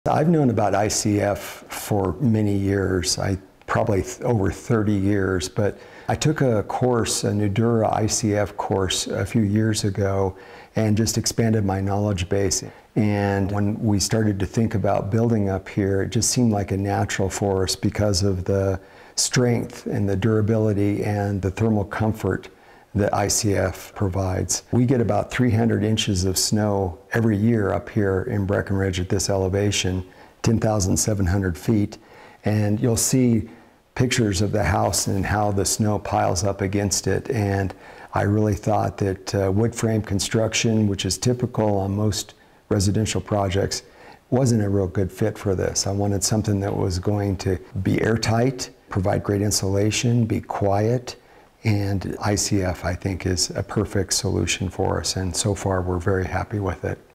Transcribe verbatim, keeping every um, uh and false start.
I've known about I C F for many years, I probably th over thirty years, but I took a course, a Nudura I C F course a few years ago and just expanded my knowledge base. And when we started to think about building up here, it just seemed like a natural for us because of the strength and the durability and the thermal comfort that I C F provides. We get about three hundred inches of snow every year up here in Breckenridge at this elevation, ten thousand seven hundred feet, and you'll see pictures of the house and how the snow piles up against it. And I really thought that uh, wood frame construction, which is typical on most residential projects, wasn't a real good fit for this. I wanted something that was going to be airtight, provide great insulation, be quiet, and I C F, I think, is a perfect solution for us, and so far we're very happy with it.